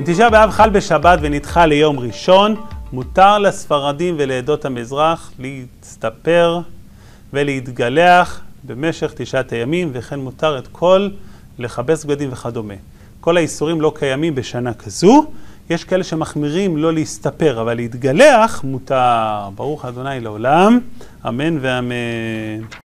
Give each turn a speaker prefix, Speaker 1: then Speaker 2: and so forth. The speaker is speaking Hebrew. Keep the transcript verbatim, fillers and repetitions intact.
Speaker 1: אם תשעה באב חל בשבת ונדחה ליום ראשון, מותר לספרדים ולעדות המזרח להסתפר ולהתגלח במשך תשעת הימים, וכן מותר את כל לכבס בגדים וכדומה. כל האיסורים לא קיימים בשנה כזו. יש כאלה שמחמירים לא להסתפר, אבל להתגלח מותר. ברוך ה' לעולם, אמן ואמן.